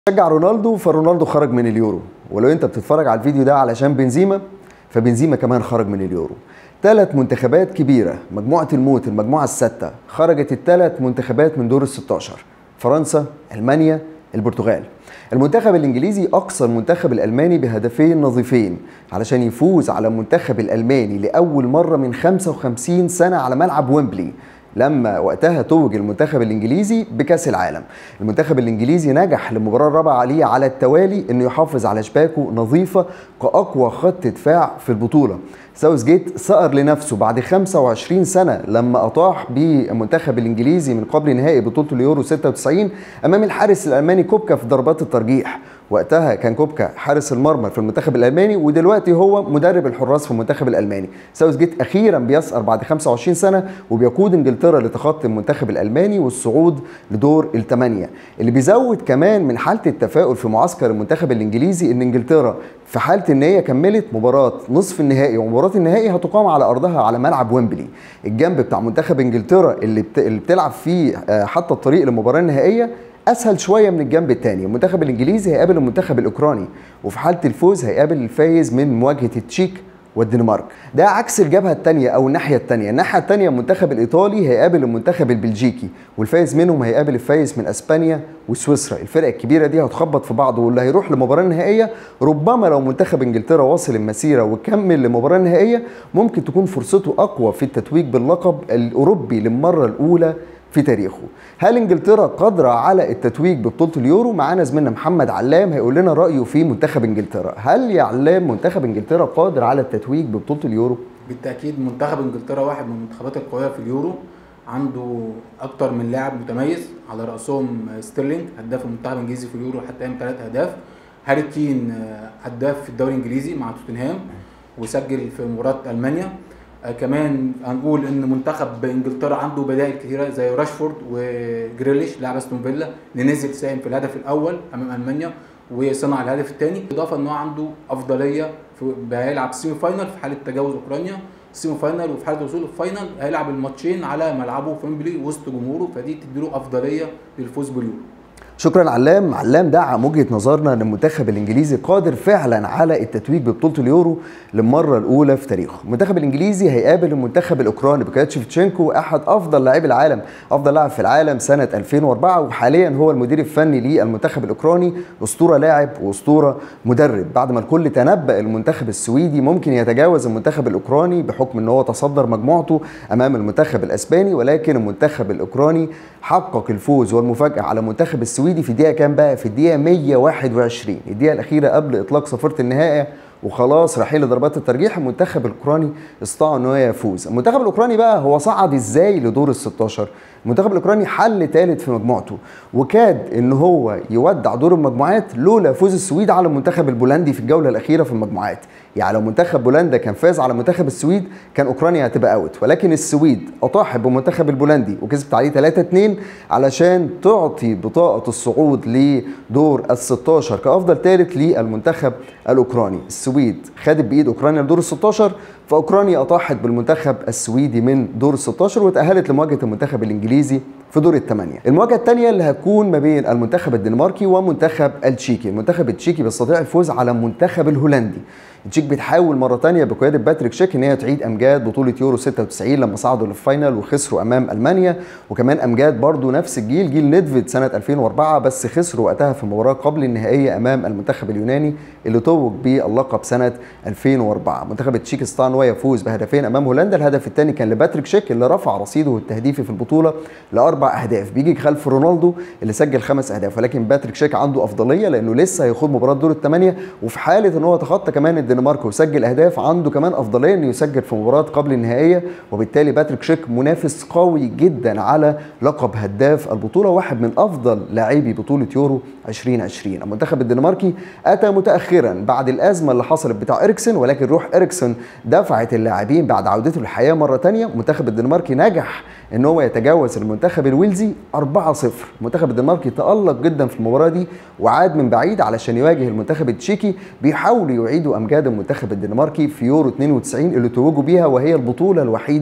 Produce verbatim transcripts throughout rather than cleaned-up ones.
شجع رونالدو فرونالدو خرج من اليورو. ولو انت بتتفرج على الفيديو ده علشان بنزيما فبنزيما كمان خرج من اليورو. ثلاث منتخبات كبيره، مجموعه الموت، المجموعه السادسه، خرجت الثلاث منتخبات من دور ال ستاشر: فرنسا، المانيا، البرتغال. المنتخب الانجليزي اقصى المنتخب الالماني بهدفين نظيفين علشان يفوز على المنتخب الالماني لاول مره من خمسة وخمسين سنه على ملعب ويمبلي، لما وقتها توج المنتخب الانجليزي بكاس العالم. المنتخب الانجليزي نجح للمباراه الرابعه عليه على التوالي انه يحافظ على شباكه نظيفه كاقوى خط دفاع في البطوله. ساوث جيت سأر لنفسه بعد خمسة وعشرين سنه لما اطاح بالمنتخب الانجليزي من قبل نهائي بطوله اليورو ستة وتسعين امام الحارس الالماني كوبكا في ضربات الترجيح. وقتها كان كوبكا حارس المرمى في المنتخب الالماني، ودلوقتي هو مدرب الحراس في المنتخب الالماني. ساوث جيت اخيرا بيسأر بعد خمسة وعشرين سنه وبيقود انجلترا لتخطي المنتخب الالماني والصعود لدور الثمانيه. اللي بيزود كمان من حاله التفاؤل في معسكر المنتخب الانجليزي ان انجلترا في حاله ان هي كملت مباراه نصف النهائي ومباراه النهائي هتقام على ارضها على ملعب ويمبلي. الجنب بتاع منتخب انجلترا اللي بت... اللي بتلعب فيه حتى الطريق للمباراه النهائيه اسهل شويه من الجنب الثاني. المنتخب الانجليزي هيقابل المنتخب الاوكراني، وفي حاله الفوز هيقابل الفايز من مواجهه التشيك والدنمارك. ده عكس الجبهه الثانيه او الناحيه الثانيه. الناحيه الثانيه المنتخب الايطالي هيقابل المنتخب البلجيكي، والفايز منهم هيقابل الفايز من اسبانيا وسويسرا. الفرق الكبيره دي هتخبط في بعض، واللي هيروح للمباراه النهائيه ربما لو منتخب انجلترا واصل المسيره وكمل للمباراه النهائيه ممكن تكون فرصته اقوى في التتويج باللقب الاوروبي للمره الاولى في تاريخه. هل انجلترا قادره على التتويج ببطوله اليورو؟ معانا زميلنا محمد علام هيقول لنا رايه في منتخب انجلترا. هل يا علام منتخب انجلترا قادر على التتويج ببطوله اليورو؟ بالتاكيد منتخب انجلترا واحد من المنتخبات القويه في اليورو، عنده اكتر من لاعب متميز، على راسهم ستيرلينج هداف المنتخب الانجليزي في اليورو حتى الان ثلاث اهداف، هاري كين هداف في الدوري الانجليزي مع توتنهام وسجل في مباراه المانيا. آه كمان هنقول ان منتخب انجلترا عنده بدائل كثيره زي راشفورد وجريليش لاعب استون فيلا اللي نزل ساهم في الهدف الاول امام المانيا وصنع الهدف الثاني، اضافه ان هو عنده افضليه هيلعب سيمي فاينل في حاله تجاوز اوكرانيا سيمي فاينل، وفي حاله وصول الفاينل هيلعب الماتشين على ملعبه في ويمبلي وسط جمهوره، فدي تديله افضليه للفوز باليورو. شكرا علام. علام دعم وجهه نظرنا ان المنتخب الانجليزي قادر فعلا على التتويج ببطوله اليورو للمره الاولى في تاريخه. المنتخب الانجليزي هيقابل المنتخب الاوكراني بقياده شيفتشينكو، احد افضل لاعبي العالم، افضل لاعب في العالم سنه ألفين وأربعة، وحاليا هو المدير الفني للمنتخب الاوكراني، اسطوره لاعب واسطوره مدرب. بعد ما الكل تنبأ المنتخب السويدي ممكن يتجاوز المنتخب الاوكراني بحكم ان هو تصدر مجموعته امام المنتخب الاسباني، ولكن المنتخب الاوكراني حقق الفوز والمفاجاه على المنتخب السويدي في الدقيقه كام بقى؟ في الدقيقه مية وواحد وعشرين، الدقيقه الاخيره قبل اطلاق صفاره النهائي، وخلاص رايحين لضربات الترجيح. المنتخب الاوكراني استطاع ان هو يفوز. المنتخب الاوكراني بقى هو صعد ازاي لدور ال ستاشر؟ المنتخب الاوكراني حل ثالث في مجموعته، وكاد ان هو يودع دور المجموعات لولا فوز السويد على المنتخب البولندي في الجوله الاخيره في المجموعات. يعني لو منتخب بولندا كان فاز على منتخب السويد كان اوكرانيا هتبقى اوت، ولكن السويد اطاحت بالمنتخب البولندي وكسبت عليه ثلاثة اتنين علشان تعطي بطاقه الصعود لدور ال ستاشر كافضل ثالث للمنتخب الاوكراني. السويد خدت بايد اوكرانيا لدور ال ستاشر، فاوكرانيا اطاحت بالمنتخب السويدي من دور ال ستاشر وتاهلت لمواجهه المنتخب الانجليزي في دور الثمانيه. المواجهه الثانيه اللي هتكون ما بين المنتخب الدنماركي ومنتخب التشيكي. المنتخب التشيكي بيستطيع الفوز على المنتخب الهولندي. التشيك بتحاول مره ثانيه بقياده باتريك شيك ان هي تعيد امجاد بطوله يورو ستة وتسعين لما صعدوا للفاينل وخسروا امام المانيا، وكمان امجاد برضو نفس الجيل جيل نيدفيد سنه ألفين وأربعة، بس خسروا وقتها في المباراه قبل النهائيه امام المنتخب اليوناني اللي توج باللقب سنه ألفين وأربعة. منتخب التشيك استطاع ان هو يفوز بهدفين امام هولندا. الهدف الثاني كان لباتريك شيك اللي رفع رصيده التهديفي في البطوله لاربع اهداف، بيجي خلف رونالدو اللي سجل خمس اهداف، ولكن باتريك شيك عنده افضليه لانه لسه هيخوض مباراه دور الثمانيه، وفي حاله ان هو تخطى كمان الدنمارك وسجل اهداف عنده كمان افضليه انه يسجل في مباراه قبل النهائيه، وبالتالي باتريك شيك منافس قوي جدا على لقب هداف البطوله، واحد من افضل لاعبي بطوله يورو ألفين وعشرين. المنتخب الدنماركي اتى متاخرا بعد الازمه اللي حصلت بتاع إريكسن، ولكن روح إريكسن دفعت اللاعبين بعد عودته للحياه مره ثانيه. المنتخب الدنماركي نجح ان هو يتجاوز المنتخب الويلزي أربعة صفر. المنتخب الدنماركي تألق جدا في المباراه دي وعاد من بعيد علشان يواجه المنتخب التشيكي. بيحاولوا يعيدوا امجاد المنتخب الدنماركي في يورو اتنين وتسعين اللي توجوا بيها، وهي البطوله الوحيده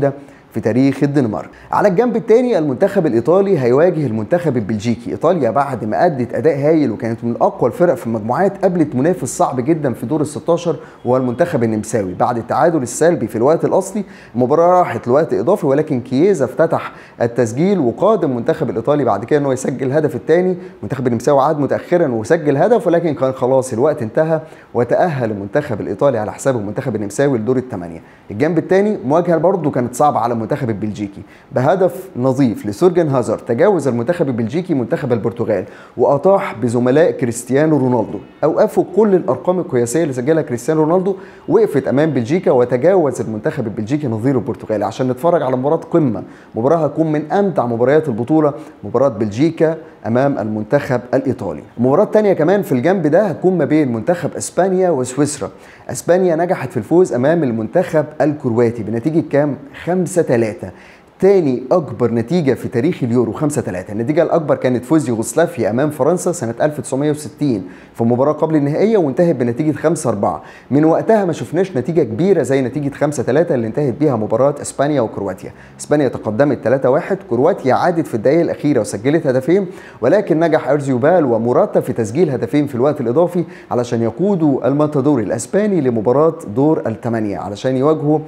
في تاريخ الدنمارك. على الجنب الثاني المنتخب الايطالي هيواجه المنتخب البلجيكي. ايطاليا بعد ما ادت اداء هايل وكانت من اقوى الفرق في المجموعات قابلت منافس صعب جدا في دور ال ستاشر وهو المنتخب النمساوي. بعد التعادل السلبي في الوقت الاصلي المباراه راحت لوقت اضافي، ولكن كييزا افتتح التسجيل وقاد المنتخب الايطالي بعد كده ان هو يسجل الهدف الثاني. المنتخب النمساوي عاد متاخرا وسجل هدف، ولكن كان خلاص الوقت انتهى وتاهل المنتخب الايطالي على حساب المنتخب النمساوي لدور الثمانيه. الجنب الثاني مواجهه برضه كانت صعبه على المنتخب البلجيكي. بهدف نظيف لسورجن هازارد تجاوز المنتخب البلجيكي منتخب البرتغال واطاح بزملاء كريستيانو رونالدو. اوقفوا كل الارقام القياسيه اللي سجلها كريستيانو رونالدو، وقفت امام بلجيكا وتجاوز المنتخب البلجيكي نظير البرتغال عشان نتفرج على مباراه قمه. مباراه هتكون من امتع مباريات البطوله، مباراه بلجيكا امام المنتخب الايطالي. المباراه الثانيه كمان في الجنب ده هتكون ما بين منتخب اسبانيا وسويسرا. اسبانيا نجحت في الفوز امام المنتخب الكرواتي بنتيجه كام؟ خمسة ثلاثة. تاني اكبر نتيجه في تاريخ اليورو خمسة ثلاثة. النتيجه الاكبر كانت فوز يوغوسلافيا امام فرنسا سنه ألف وتسعمائة وستين في مباراه قبل النهائيه وانتهت بنتيجه خمسة أربعة. من وقتها ما شفناش نتيجه كبيره زي نتيجه خمسة ثلاثة اللي انتهت بيها مباراه اسبانيا وكرواتيا. اسبانيا تقدمت ثلاثة واحد، كرواتيا عادت في الدقائق الاخيره وسجلت هدفين، ولكن نجح ارزيوبال وموراتا في تسجيل هدفين في الوقت الاضافي علشان يقودوا الماتادور الاسباني لمباراه دور الثمانيه علشان يواجهوا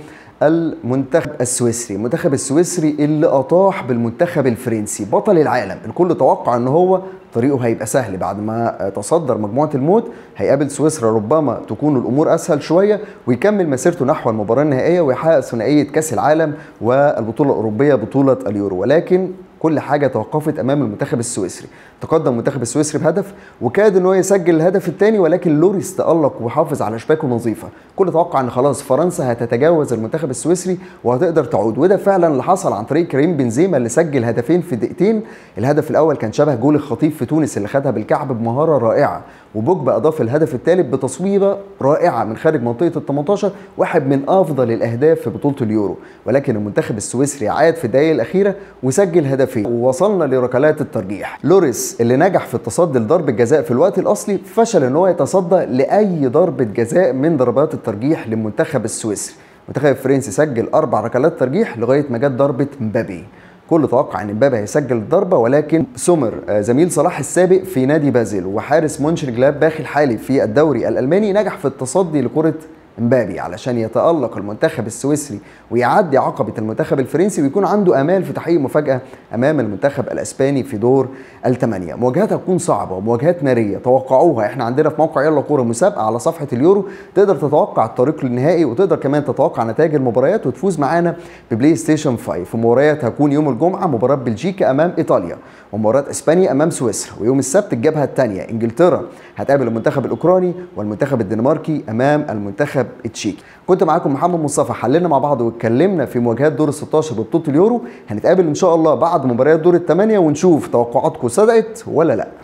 المنتخب السويسري. المنتخب السويسري اللي اطاح بالمنتخب الفرنسي بطل العالم. الكل توقع ان هو طريقه هيبقى سهل بعد ما تصدر مجموعه الموت، هيقابل سويسرا ربما تكون الامور اسهل شويه ويكمل مسيرته نحو المباراه النهائيه ويحقق ثنائيه كاس العالم والبطوله الاوروبيه بطوله اليورو. ولكن كل حاجه توقفت امام المنتخب السويسري. تقدم المنتخب السويسري بهدف وكاد ان هو يسجل الهدف الثاني، ولكن لوريس تالق وحافظ على شباكه نظيفه. كل توقع ان خلاص فرنسا هتتجاوز المنتخب السويسري وهتقدر تعود، وده فعلا اللي حصل عن طريق كريم بنزيما اللي سجل هدفين في دقيقتين. الهدف الاول كان شبه جول الخطيب في تونس اللي خدها بالكعب بمهاره رائعه، وبوجبا اضاف الهدف الثالث بتصويبه رائعه من خارج منطقه ال ثمانية عشر، واحد من افضل الاهداف في بطوله اليورو. ولكن المنتخب السويسري عاد في الدقائق الاخيره وسجل هدفين ووصلنا لركلات الترجيح. لوريس اللي نجح في التصدي لضربه جزاء في الوقت الاصلي فشل ان هو يتصدى لاي ضربه جزاء من ضربات الترجيح للمنتخب السويسري. المنتخب الفرنسي سجل اربع ركلات ترجيح لغايه ما جت ضربه مبابي. كل توقع ان مبابي هيسجل الضربه، ولكن سومر زميل صلاح السابق في نادي بازل وحارس مونشنجلادباخ الحالي في الدوري الالماني نجح في التصدي لكره مبابي علشان يتألق المنتخب السويسري ويعدي عقبة المنتخب الفرنسي ويكون عنده آمال في تحقيق مفاجأة أمام المنتخب الأسباني في دور الثمانية. مواجهات هتكون صعبة ومواجهات نارية، توقعوها. احنا عندنا في موقع يلا كورة مسابقة على صفحة اليورو تقدر تتوقع الطريق للنهائي وتقدر كمان تتوقع نتائج المباريات وتفوز معانا ببلاي ستيشن خمسة. مباريات هتكون يوم الجمعة مباراة بلجيكا أمام إيطاليا ومباراة اسبانيا امام سويسرا، ويوم السبت الجبهه الثانيه انجلترا هتقابل المنتخب الاوكراني والمنتخب الدنماركي امام المنتخب التشيكي. كنت معاكم محمد مصطفى، حللنا مع بعض واتكلمنا في مواجهات دور ال ستاشر ببطوله اليورو. هنتقابل ان شاء الله بعد مباريات دور الثمانيه ونشوف توقعاتكم صدقت ولا لا.